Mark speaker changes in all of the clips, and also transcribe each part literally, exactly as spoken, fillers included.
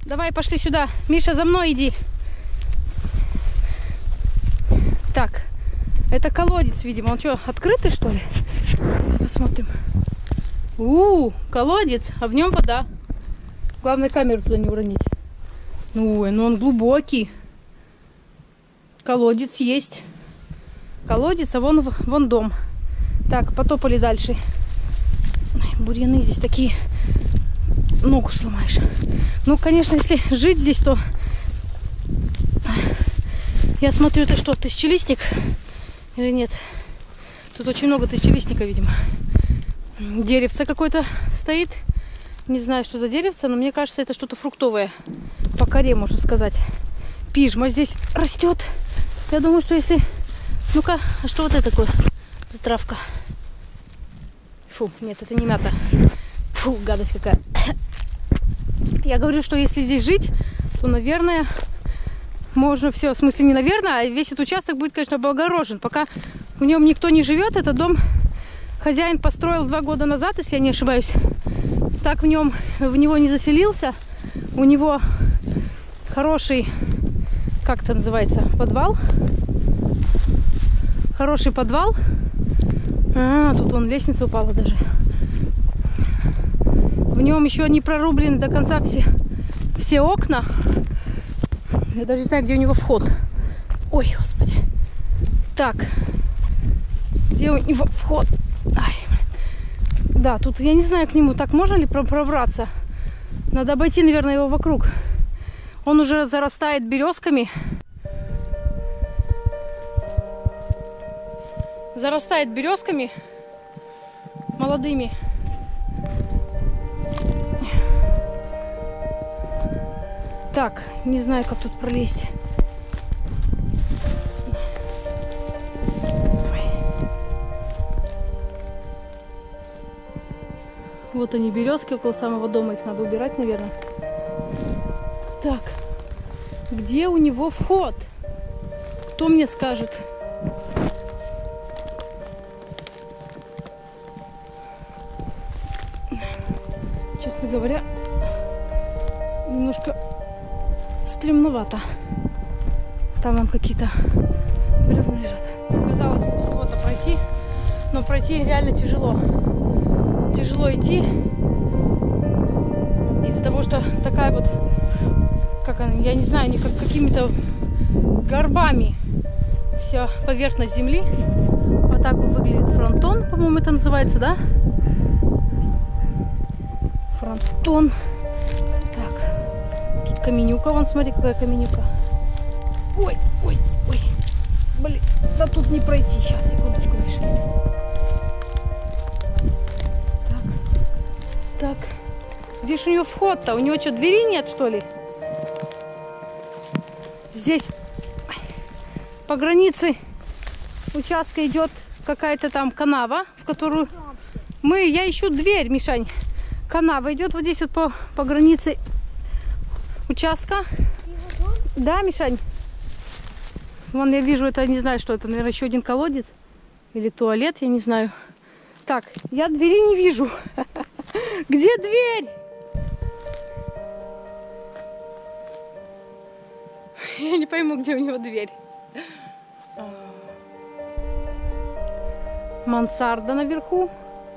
Speaker 1: Давай, пошли сюда. Миша, за мной иди. Так, это колодец, видимо. Он что, открытый, что ли? Посмотрим. У-у-у, колодец, а в нем вода. Главное, камеру туда не уронить. Ой, ну он глубокий. Колодец есть. Колодец, а вон, вон дом. Так, потопали дальше. Ой, бурьяны здесь такие. Ногу сломаешь. Ну, конечно, если жить здесь, то... Я смотрю, это что, тысячелистник? Или нет? Тут очень много тысячелистника, видимо. Деревце какое-то стоит. Не знаю, что за деревце, но мне кажется, это что-то фруктовое. По коре, можно сказать. Пижма здесь растет. Я думаю, что если... Ну-ка, а что вот это такое за травка? Фу, нет, это не мята. Фу, гадость какая. Я говорю, что если здесь жить, то, наверное, можно все. В смысле, не наверное, а весь этот участок будет, конечно, облагорожен. Пока в нем никто не живет, этот дом хозяин построил два года назад, если я не ошибаюсь. Так в нем, в него не заселился. У него хороший, как это называется, подвал. Хороший подвал. А, тут вон лестница упала даже. В нем еще не прорублены до конца все, все окна. Я даже не знаю, где у него вход. Ой, господи. Так. Где у него вход? Ай, блин. Да, тут я не знаю, к нему так можно ли пробраться. Надо обойти, наверное, его вокруг. Он уже зарастает березками. Зарастает березками молодыми. Так, не знаю, как тут пролезть. Вот они, березки около самого дома. Их надо убирать, наверное. Так, где у него вход? Кто мне скажет? Честно говоря, немножко стремновато. Там вам какие-то бревна лежат. Казалось бы, всего-то пройти, но пройти реально тяжело. Тяжело идти из-за того, что такая вот, как она, я не знаю, не как какими-то горбами вся поверхность земли. Вот так вот выглядит фронтон, по-моему, это называется, да? Фронтон. Так, тут каменюка, вон, смотри, какая каменюка. Ой, ой, ой. Блин, да тут не пройти. Сейчас, секундочку, Миша. Так, так. Где же у него вход-то? У него что, двери нет, что ли? Здесь по границе участка идет какая-то там канава, в которую мы, я ищу дверь, Мишань. Канава идет вот здесь вот по, по границе участка. Да, Мишань? Вон я вижу, это не знаю, что это, наверное, еще один колодец или туалет, я не знаю. Так, я двери не вижу. Где дверь? Я не пойму, где у него дверь. Мансарда наверху.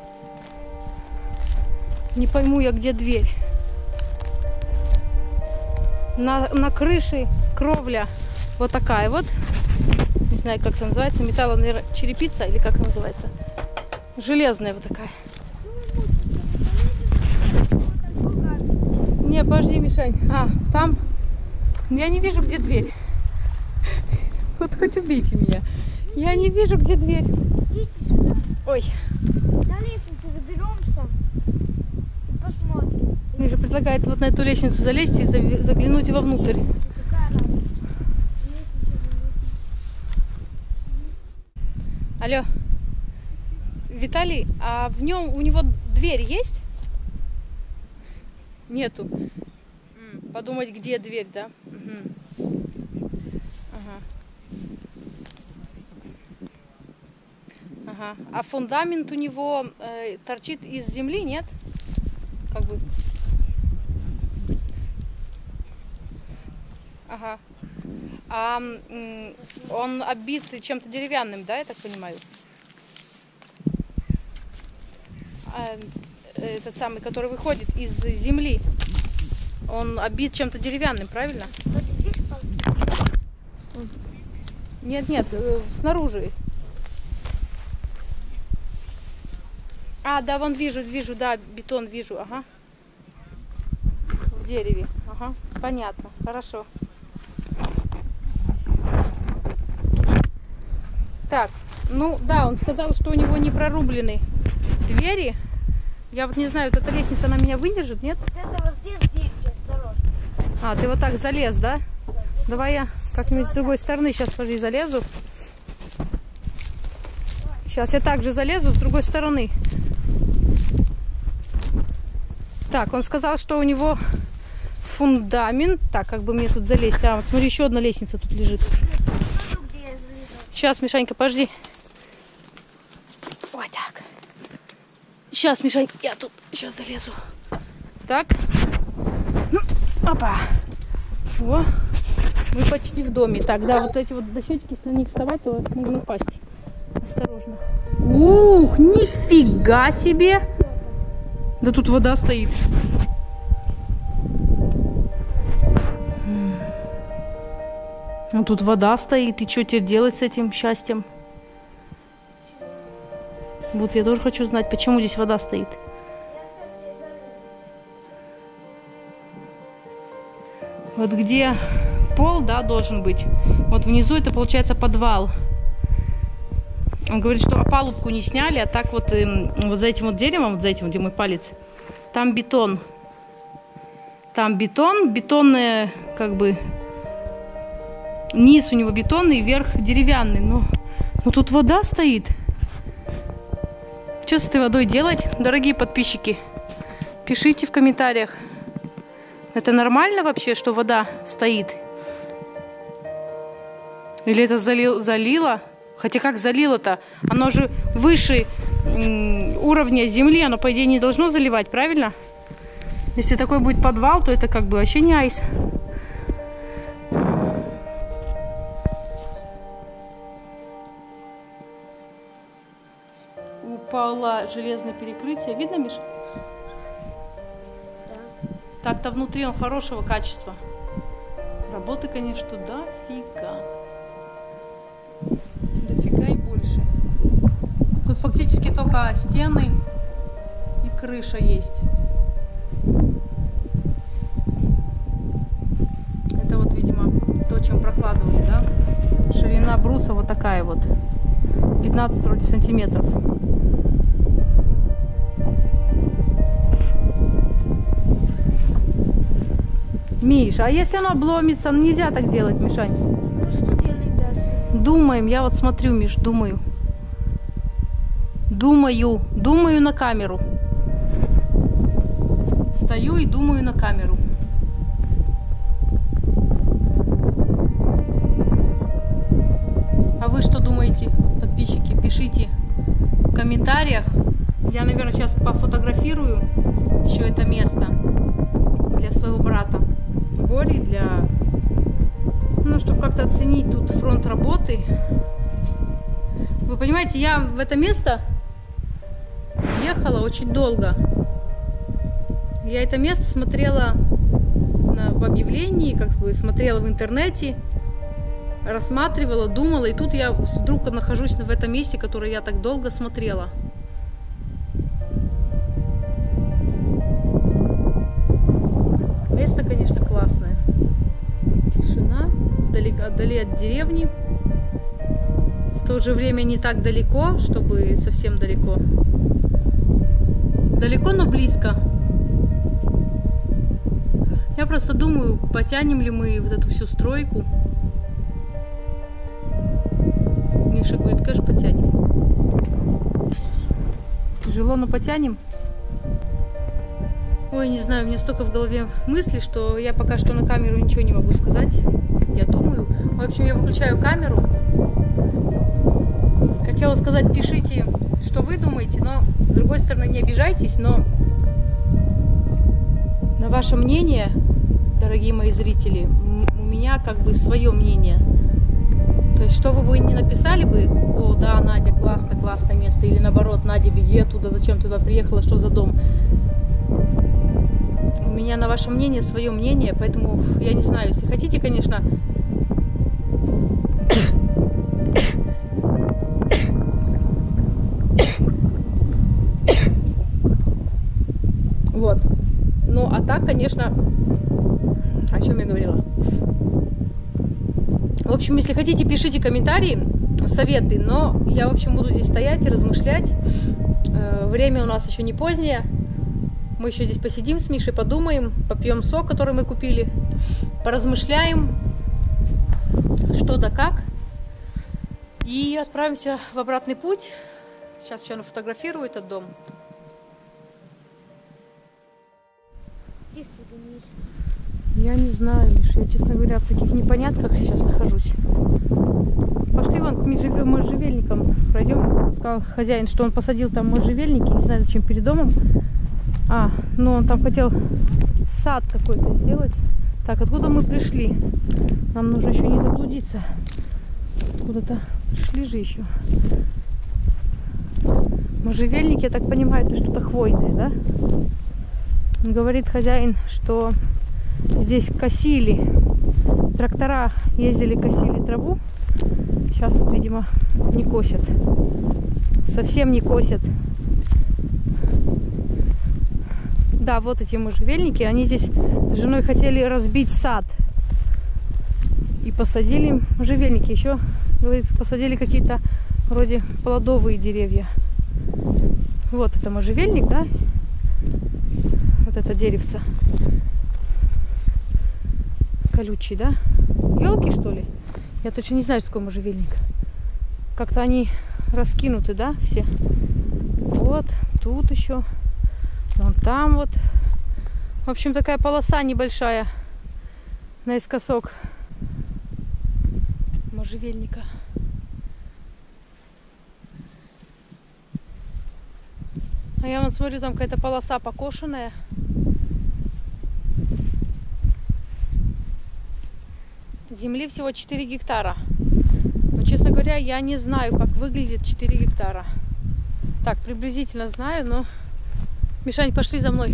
Speaker 1: Не пойму я, где дверь. На, на крыше кровля вот такая вот. Не знаю, как это называется. Металла, наверное, черепица или как называется. Железная вот такая. Не, подожди, Мишань. А, там. Я не вижу, где дверь. Вот хоть убейте меня. Я не вижу, где дверь. Ой.
Speaker 2: На лестницу заберемся и посмотрим.
Speaker 1: Миша предлагает вот на эту лестницу залезть и заглянуть вовнутрь. Алло. Виталий, а в нем у него дверь есть? Нету. Подумать, где дверь, да? Угу. Ага. Ага. А фундамент у него э, торчит из земли, нет? Как бы. Ага. А м, он оббит чем-то деревянным, да, я так понимаю? А, этот самый, который выходит из земли, он оббит чем-то деревянным, правильно? Нет, нет, снаружи. А, да, вон вижу, вижу, да, бетон вижу, ага. В дереве, ага, понятно, хорошо. Так, ну да, он сказал, что у него не прорублены двери. Я вот не знаю, вот эта лестница, она меня выдержит, нет?
Speaker 2: Это вот здесь дырки, осторожно.
Speaker 1: А, ты вот так залез, да? Давай я как-нибудь с другой стороны сейчас, подожди, залезу. Сейчас я также залезу с другой стороны. Так, он сказал, что у него фундамент. Так, как бы мне тут залезть? А, вот смотри, еще одна лестница тут лежит. Сейчас, Мишанька, подожди. Вот так. Сейчас, Мишань, я тут сейчас залезу. Так. Ну, опа. Во. Мы почти в доме. Так, да, вот эти вот дощечки, если на них вставать, то можно упасть. Осторожно. Ух, нифига себе. Да тут вода стоит. Ну тут вода стоит. И что теперь делать с этим счастьем? Вот я тоже хочу знать, почему здесь вода стоит. Вот где пол, да, должен быть. Вот внизу это получается подвал. Он говорит, что опалубку не сняли, а так вот, э, вот за этим вот деревом, вот за этим, где мой палец, там бетон. Там бетон, бетонная, как бы, низ у него бетонный, верх деревянный. Но, но тут вода стоит. Что с этой водой делать, дорогие подписчики? Пишите в комментариях. Это нормально вообще, что вода стоит? Или это залил, залило? Хотя как залило-то? Оно же выше уровня земли, оно, по идее, не должно заливать, правильно? Если такой будет подвал, то это как бы вообще не айс. Упало железное перекрытие. Видно, Миш?
Speaker 2: Да.
Speaker 1: Так-то внутри он хорошего качества. Работы, конечно, дофига. Дофига и больше. Тут фактически только стены и крыша есть. Это вот, видимо, то, чем прокладывали, да? Ширина бруса вот такая вот. пятнадцать вроде сантиметров. Миша, а если оно обломится? Ну, нельзя так делать, Мишань.
Speaker 2: Ну что делать дальше?
Speaker 1: Думаем, я вот смотрю, Миш, думаю. Думаю, думаю на камеру. Стою и думаю на камеру. А вы что думаете, подписчики? Пишите в комментариях. Я, наверное, сейчас пофотографирую еще это место для своего брата. Бори, для... Ну, чтобы как-то оценить тут фронт работы. Вы понимаете, я в это место ехала очень долго. Я это место смотрела на, в объявлении, как бы смотрела в интернете, рассматривала, думала, и тут я вдруг нахожусь в этом месте, которое я так долго смотрела. Место, конечно, классное. Тишина, далеко, вдали от деревни. В то же время не так далеко, чтобы совсем далеко. Далеко, но близко. Я просто думаю, потянем ли мы вот эту всю стройку. Миша говорит, конечно, потянем. Тяжело, но потянем. Ой, не знаю, у меня столько в голове мыслей, что я пока что на камеру ничего не могу сказать. Я думаю. В общем, я выключаю камеру. Хотела сказать, пишите, что вы думаете, но с другой стороны, не обижайтесь, но на ваше мнение дорогие мои зрители, у меня как бы свое мнение. То есть, что вы бы ни написали бы, о, да, Надя, классно, классное место, или наоборот, Надя, беги оттуда, зачем туда приехала, что за дом. У меня на ваше мнение свое мнение, поэтому я не знаю, если хотите, конечно, вот. Ну, а так, конечно, о чем я говорила? В общем, если хотите, пишите комментарии, советы, но я, в общем, буду здесь стоять и размышлять. Время у нас еще не позднее. Мы еще здесь посидим с Мишей, подумаем, попьем сок, который мы купили, поразмышляем, что да как. И отправимся в обратный путь. Сейчас еще он фотографирует этот дом.
Speaker 2: Где ты, Денис?
Speaker 1: Я не знаю, Миша, я, честно говоря, в таких непонятках сейчас нахожусь. Пошли вон к можжевельникам пройдем. Сказал хозяин, что он посадил там можжевельники, не знаю, зачем, перед домом. А, ну он там хотел сад какой-то сделать. Так, откуда мы пришли? Нам нужно еще не заблудиться. Откуда-то пришли же еще. Можжевельники, я так понимаю, это что-то хвойное, да? Говорит хозяин, что здесь косили. Трактора ездили, косили траву. Сейчас вот, видимо, не косят. Совсем не косят. Да, вот эти можжевельники. Они здесь с женой хотели разбить сад. И посадили можжевельники. Еще, говорит, посадили какие-то вроде плодовые деревья. Вот это можжевельник, да? Вот это деревце. Колючий, да? Елки, что ли? Я точно не знаю, что такое можжевельник. Как-то они раскинуты, да, все? Вот, тут еще. Вон там вот. В общем, такая полоса небольшая наискосок можжевельника. А я вон смотрю, там какая-то полоса покошенная. Земли всего четыре гектара. Но, честно говоря, я не знаю, как выглядит четыре гектара. Так, приблизительно знаю, но... Мишань, пошли за мной.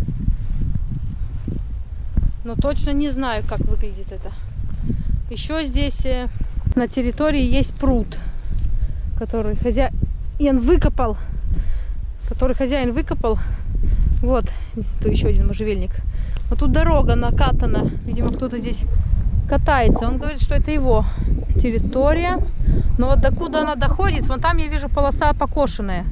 Speaker 1: Но точно не знаю, как выглядит это. Еще здесь на территории есть пруд, который хозяин выкопал. Который хозяин выкопал. Вот, тут еще один можжевельник. Вот тут дорога накатана. Видимо, кто-то здесь катается. Он говорит, что это его территория. Но вот докуда она доходит, вон там я вижу полоса покошенная.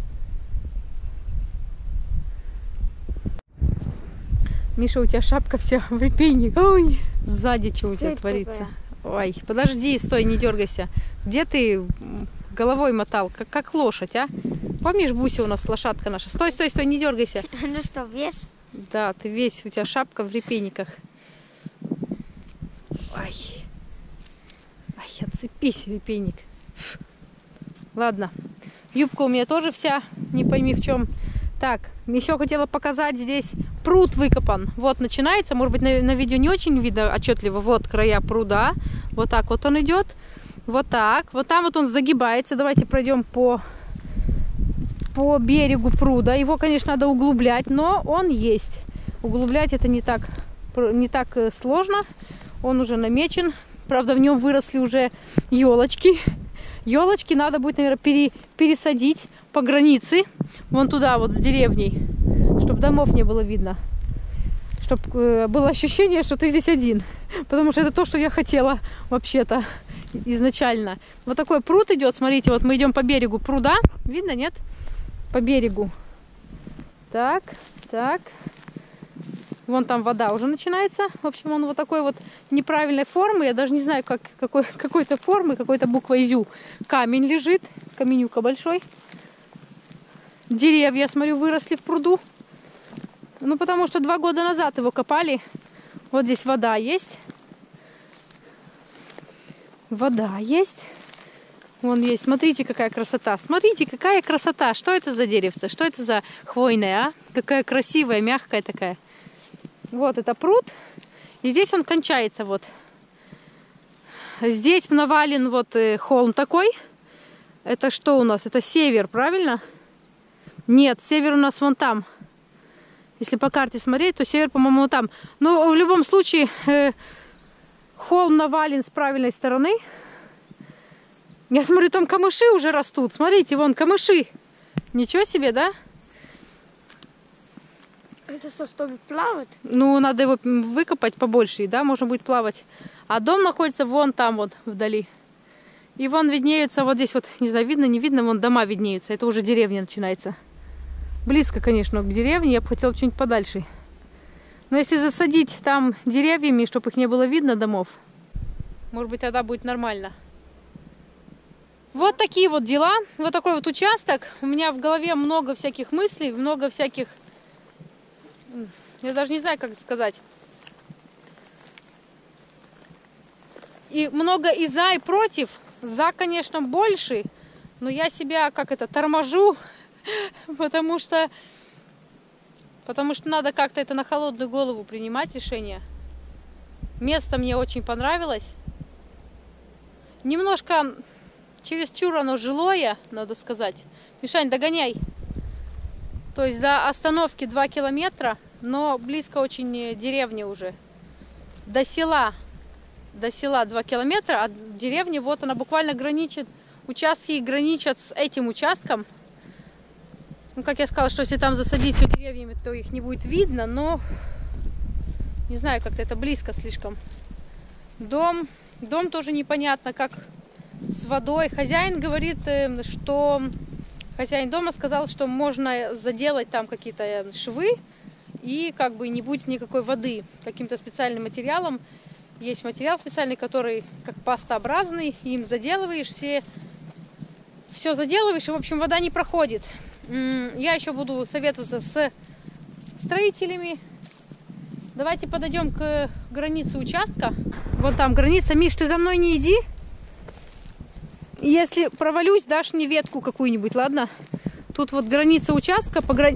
Speaker 1: Миша, у тебя шапка вся в репейник. Ой, сзади что у тебя творится? Ой, подожди, стой, не дергайся. Где ты головой мотал, как, как лошадь, а? Помнишь, Буся у нас, лошадка наша? Стой, стой, стой, не дергайся.
Speaker 2: Ну что, вес?
Speaker 1: Да, ты весь, у тебя шапка в репейниках. Ай, ай, отцепись, репейник. Ладно, юбка у меня тоже вся, не пойми в чем. Так, еще хотела показать, здесь пруд выкопан. Вот начинается, может быть, на, на видео не очень видно отчетливо. Вот края пруда, вот так вот он идет. Вот так, вот там вот он загибается. Давайте пройдем по, по берегу пруда. Его, конечно, надо углублять, но он есть. Углублять это не так, не так сложно. Он уже намечен. Правда, в нем выросли уже елочки. Елочки надо будет, наверное, пере, пересадить по границе. Вон туда, вот с деревней. Чтобы домов не было видно. Чтобы было ощущение, что ты здесь один. Потому что это то, что я хотела вообще-то изначально. Вот такой пруд идет. Смотрите, вот мы идем по берегу пруда. Видно, нет? По берегу. Так, так. Вон там вода уже начинается. В общем, он вот такой вот неправильной формы. Я даже не знаю, как, какой, какой-то формы, какой-то буквой «зю». Камень лежит. Каменюка большой. Деревья, смотрю, выросли в пруду. Ну, потому что два года назад его копали. Вот здесь вода есть. Вода есть. Вон есть. Смотрите, какая красота. Смотрите, какая красота. Что это за деревце? Что это за хвойная, а? Какая красивая, мягкая такая. Вот это пруд. И здесь он кончается вот. Здесь навален вот холм такой. Это что у нас? Это север, правильно? Нет, север у нас вон там. Если по карте смотреть, то север, по-моему, вот там. Но в любом случае э, холм навален с правильной стороны. Я смотрю, там камыши уже растут. Смотрите, вон камыши. Ничего себе, да?
Speaker 2: Это что, чтобы плавать?
Speaker 1: Ну, надо его выкопать побольше, да, можно будет плавать. А дом находится вон там вот вдали. И вон виднеются, вот здесь вот, не знаю, видно, не видно, вон дома виднеются. Это уже деревня начинается. Близко, конечно, к деревне, я бы хотела что-нибудь подальше. Но если засадить там деревьями, чтобы их не было видно, домов, может быть, тогда будет нормально. Вот такие вот дела. Вот такой вот участок. У меня в голове много всяких мыслей, много всяких... Я даже не знаю, как сказать. И много и за, и против. За, конечно, больше. Но я себя, как это, торможу. Потому что... Потому что надо как-то это на холодную голову принимать решение. Место мне очень понравилось. Немножко чересчур оно жилое, надо сказать. Мишань, догоняй. То есть до остановки два километра, но близко очень деревня уже. До села, до села два километра, а деревня, вот она буквально граничит, участки граничат с этим участком. Ну, как я сказала, что если там засадить все деревьями, то их не будет видно, но не знаю, как-то это близко слишком. Дом, дом тоже непонятно, как с водой. Хозяин говорит, что... Хозяин дома сказал, что можно заделать там какие-то швы и как бы не будет никакой воды. Каким-то специальным материалом. Есть материал специальный, который как пастообразный. Им заделываешь, все, все заделываешь, и в общем вода не проходит. Я еще буду советоваться с строителями. Давайте подойдем к границе участка. Вот там граница. Миш, ты за мной не иди. Если провалюсь, дашь мне ветку какую-нибудь, ладно? Тут вот граница участка. По, грани...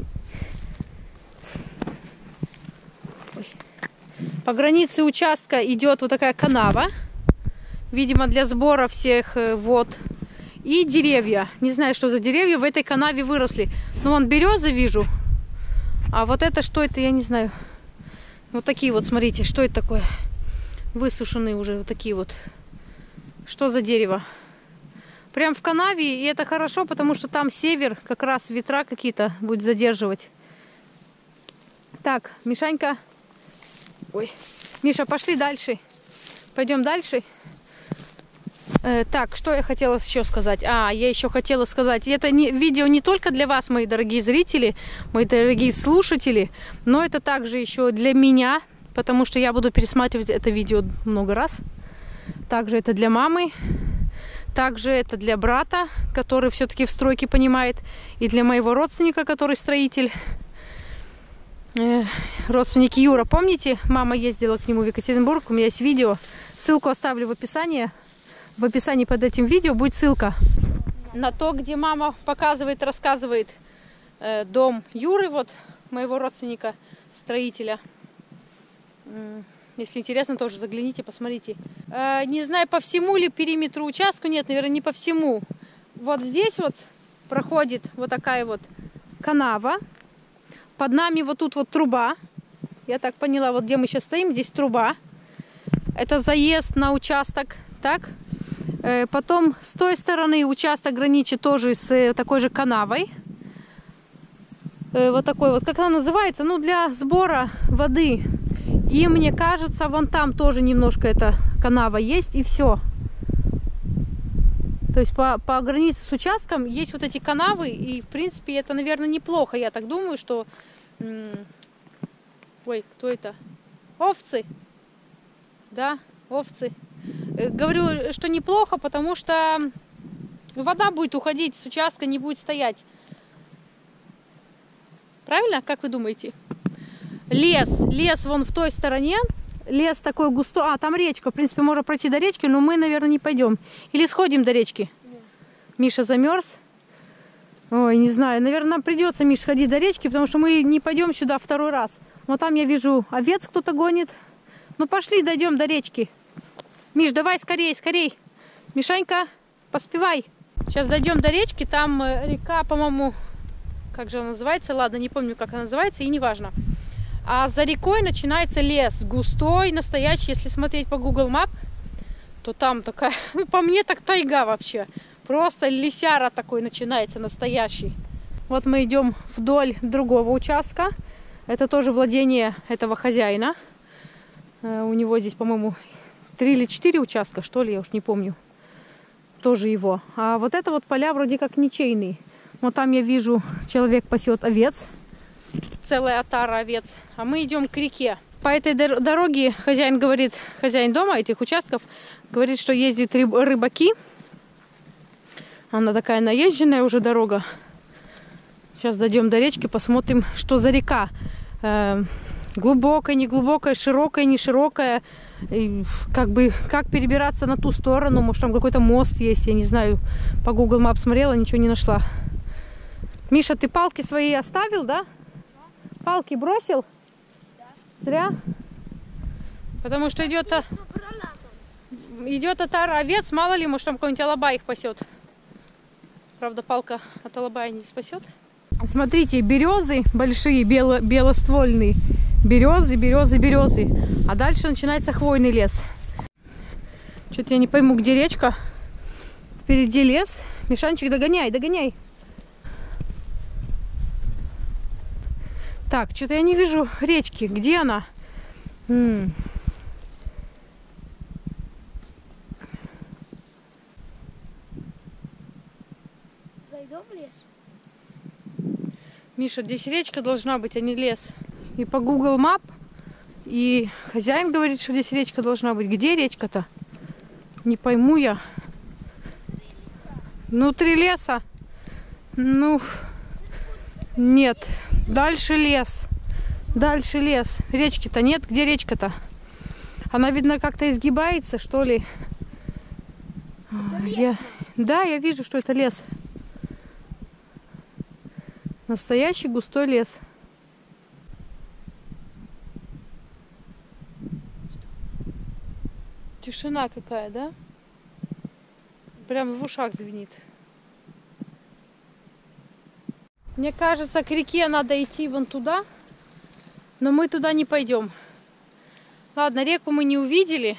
Speaker 1: по границе участка идет вот такая канава. Видимо, для сбора всех вод. И деревья. Не знаю, что за деревья в этой канаве выросли. Но вон березы вижу. А вот это что это, я не знаю. Вот такие вот, смотрите, что это такое? Высушенные уже вот такие вот. Что за дерево? Прям в канаве, и это хорошо, потому что там север, как раз ветра какие-то будет задерживать. Так, Мишанька. Ой, Миша, пошли дальше. Пойдем дальше. Э, так, что я хотела еще сказать? А, я еще хотела сказать, это не, видео не только для вас, мои дорогие зрители, мои дорогие слушатели, но это также еще для меня, потому что я буду пересматривать это видео много раз. Также это для мамы. Также это для брата, который все-таки в стройке понимает, и для моего родственника, который строитель. Э, родственник Юра, помните, мама ездила к нему в Екатеринбург, у меня есть видео, ссылку оставлю в описании. В описании под этим видео будет ссылка на то, где мама показывает, рассказывает э, дом Юры, вот моего родственника, строителя. Если интересно, тоже загляните, посмотрите. Э, не знаю, по всему ли периметру участку, нет, наверное, не по всему. Вот здесь вот проходит вот такая вот канава. Под нами вот тут вот труба. Я так поняла, вот где мы сейчас стоим, здесь труба. Это заезд на участок, так. Э, потом с той стороны участок граничит тоже с э, такой же канавой. Э, вот такой вот, как она называется? Ну, для сбора воды. И мне кажется, вон там тоже немножко эта канава есть, и все. То есть по, по границе с участком есть вот эти канавы, и в принципе это, наверное, неплохо. Я так думаю, что... Ой, кто это? Овцы. Да, овцы. Говорю, что неплохо, потому что вода будет уходить с участка, не будет стоять. Правильно? Как вы думаете? Лес, лес вон в той стороне, лес такой густой, а там речка, в принципе, можно пройти до речки, но мы, наверное, не пойдем. Или сходим до речки? Нет. Миша замерз? Ой, не знаю, наверное, нам придется, Миш, сходить до речки, потому что мы не пойдем сюда второй раз. Но там я вижу, овец кто-то гонит, Ну пошли, дойдем до речки. Миш, давай скорей, скорей. Мишанька, поспевай. Сейчас дойдем до речки. Там река, по-моему, как же она называется? Ладно, не помню, как она называется, и неважно. А за рекой начинается лес. Густой, настоящий. Если смотреть по Google Map, то там такая, ну по мне так тайга вообще. Просто лесяра такой начинается, настоящий. Вот мы идем вдоль другого участка. Это тоже владение этого хозяина. У него здесь, по-моему, три или четыре участка, что ли, я уж не помню. Тоже его. А вот это вот поля вроде как ничейные. Вот там я вижу, человек пасет овец. Целая отара овец. А мы идем к реке. По этой дороге хозяин говорит, хозяин дома этих участков, говорит, что ездят рыбаки. Она такая наезженная уже дорога. Сейчас дойдем до речки, посмотрим, что за река. Э, глубокая, не глубокая, широкая, не широкая. И как бы, как перебираться на ту сторону. Может, там какой-то мост есть, я не знаю. По Google Maps смотрела, ничего не нашла. Миша, ты палки свои оставил, да? Палки бросил?
Speaker 2: Да.
Speaker 1: Зря? Потому что идет, а... идет отара овец, мало ли, может, там какой-нибудь алабай их пасет. Правда, палка от алабая не спасет. Смотрите, березы большие, бело белоствольные. Березы, березы, березы. А дальше начинается хвойный лес. Что-то я не пойму, где речка. Впереди лес. Мишанчик, догоняй, догоняй. Так, что-то я не вижу речки. Где она? М-м.
Speaker 2: Зайдем в лес?
Speaker 1: Миша, здесь речка должна быть, а не лес. И по Google Map, и хозяин говорит, что здесь речка должна быть. Где речка-то? Не пойму я. Внутри леса? Ну, нет. Дальше лес. Дальше лес. Речки-то нет. Где речка-то? Она, видно, как-то изгибается, что ли. Я... Да, я вижу, что это лес. Настоящий густой лес. Тишина какая, да? Прям в ушах звенит. Мне кажется, к реке надо идти вон туда, но мы туда не пойдем. Ладно, реку мы не увидели.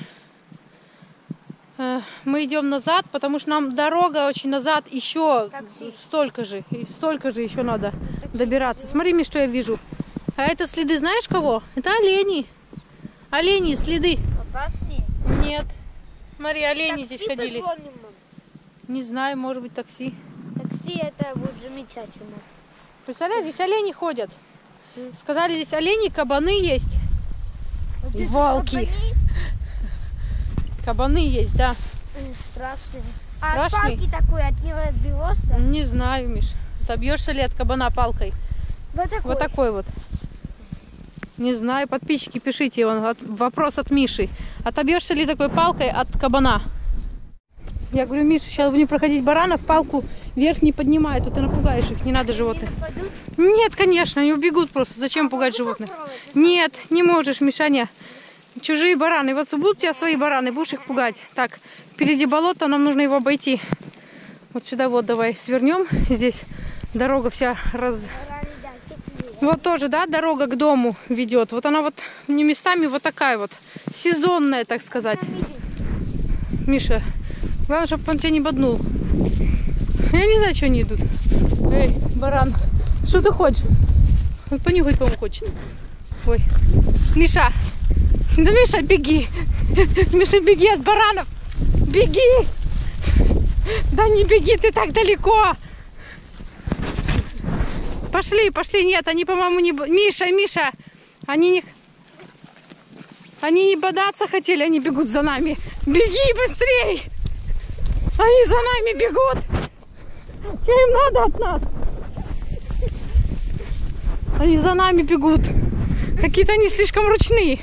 Speaker 1: Мы идем назад, потому что нам дорога очень назад еще Такси. столько же. И столько же еще надо Такси. добираться. Смотри, Миш, что я вижу. А это следы знаешь кого? Это олени. Олени, следы.
Speaker 2: Опасные?
Speaker 1: Нет. Смотри, олени
Speaker 2: Такси
Speaker 1: здесь ходили.
Speaker 2: Позвоним.
Speaker 1: Не знаю, может быть такси.
Speaker 2: Такси это будет замечательно.
Speaker 1: Представляешь, здесь олени ходят. Сказали, здесь олени, кабаны есть.
Speaker 2: Вот
Speaker 1: и волки. Кабаны? Кабаны есть, да.
Speaker 2: Страшные. А
Speaker 1: Страшный?
Speaker 2: от палки такой от него отбивался?
Speaker 1: Не знаю, Миш. Собьешься ли от кабана палкой?
Speaker 2: Вот такой.
Speaker 1: Вот такой вот. Не знаю, подписчики, пишите. Он, от, вопрос от Миши. Отобьешься ли такой палкой от кабана? Я говорю, Миша, сейчас будем проходить баранов, палку вверх не поднимай, тут ты напугаешь их, не надо животных. Нет, конечно, они убегут просто. Зачем а пугать животных? Нет, не можешь, Мишаня. Чужие бараны. Вот будут у тебя свои бараны, будешь их пугать. Так, впереди болото, нам нужно его обойти. Вот сюда вот давай свернем. Здесь дорога вся раз... Вот тоже, да, дорога к дому ведет. Вот она вот не местами вот такая вот. Сезонная, так сказать. Миша, главное, чтобы он тебя не боднул. Я не знаю, что они идут. Эй, баран, что ты хочешь? Он понюхать, по-моему, хочет. Ой, Миша, да Миша, беги. Миша, беги от баранов. Беги. Да не беги, ты так далеко. Пошли, пошли, нет, они, по-моему, не... Миша, Миша, они не... Они не бодаться хотели, они бегут за нами. Беги быстрей! Они за нами бегут! Что им надо от нас? Они за нами бегут. Какие-то они слишком ручные.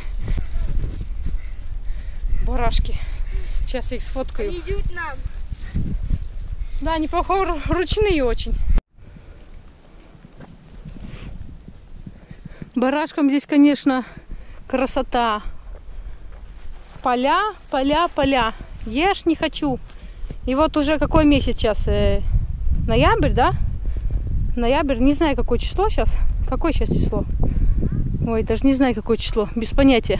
Speaker 1: Барашки. Сейчас я их сфоткаю.
Speaker 2: Они идут нам.
Speaker 1: Да, они, похоже, ручные очень. Барашкам здесь, конечно, красота. Поля, поля, поля. Ешь не хочу. И вот уже какой месяц сейчас? Э, ноябрь, да? Ноябрь, не знаю, какое число сейчас. Какое сейчас число? Ой, даже не знаю, какое число. Без понятия.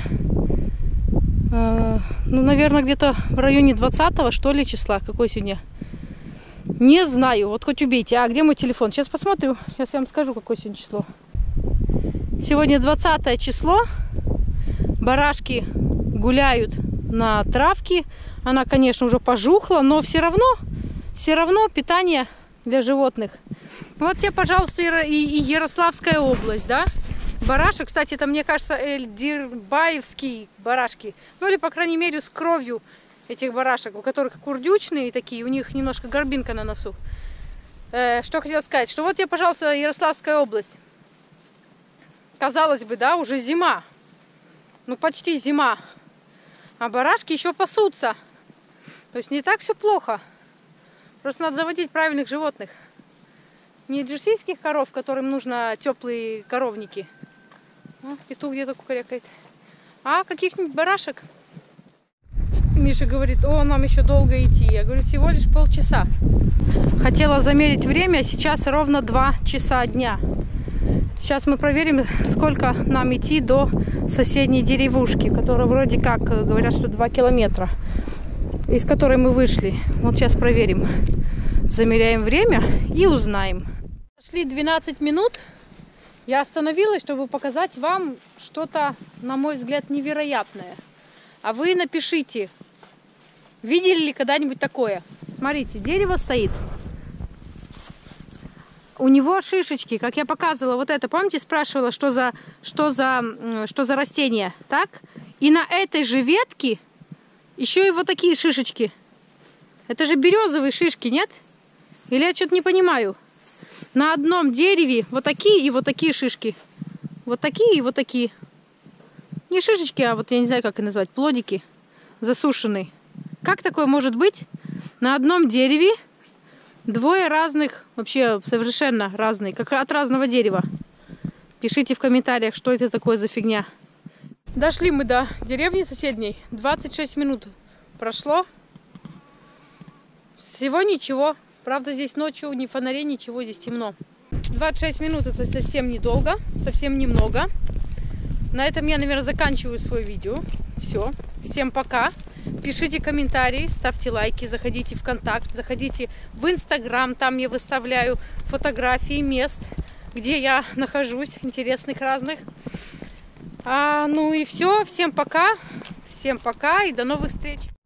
Speaker 1: Э, ну, наверное, где-то в районе двадцатого, что ли, числа. Какое сегодня? Не знаю. Вот хоть убейте. А где мой телефон? Сейчас посмотрю. Сейчас я вам скажу, какое сегодня число. Сегодня двадцатое число. Барашки гуляют на травке. Она, конечно, уже пожухла, но все равно, все равно питание для животных. Вот тебе, пожалуйста, и Ярославская область, да? Барашек, кстати, это, мне кажется, эльдербаевские барашки. Ну, или, по крайней мере, с кровью этих барашек, у которых курдючные такие, у них немножко горбинка на носу. Э, что хотела сказать, что вот тебе, пожалуйста, Ярославская область. Казалось бы, да, уже зима. Ну, почти зима. А барашки еще пасутся. То есть не так все плохо. Просто надо заводить правильных животных. Не джерсийских коров, которым нужно теплые коровники. О, петух где-то кукарекает. А каких-нибудь барашек. Миша говорит, о, нам еще долго идти. Я говорю, всего лишь полчаса. Хотела замерить время, сейчас ровно два часа дня. Сейчас мы проверим, сколько нам идти до соседней деревушки, которая вроде как говорят, что два километра, из которой мы вышли. Вот сейчас проверим. Замеряем время и узнаем. Прошли двенадцать минут. Я остановилась, чтобы показать вам что-то, на мой взгляд, невероятное. А вы напишите, видели ли когда-нибудь такое? Смотрите, дерево стоит. У него шишечки, как я показывала, вот это, помните, спрашивала, что за, что за, что за растение, так? И на этой же ветке еще и вот такие шишечки. Это же березовые шишки, нет? Или я что-то не понимаю? На одном дереве вот такие и вот такие шишки. Вот такие и вот такие. Не шишечки, а вот я не знаю, как их назвать, плодики засушенные. Как такое может быть? На одном дереве двое разных, вообще совершенно разные, как от разного дерева. Пишите в комментариях, что это такое за фигня. Дошли мы до деревни соседней. двадцать шесть минут прошло. Всего ничего. Правда, здесь ночью ни фонарей, ничего, здесь темно. двадцать шесть минут это совсем недолго, совсем немного. На этом я, наверное, заканчиваю свое видео. Все. Всем пока. Пишите комментарии, ставьте лайки, заходите в ВКонтакт, заходите в Инстаграм. Там я выставляю фотографии мест, где я нахожусь, интересных разных. А, ну и все. Всем пока. Всем пока и до новых встреч.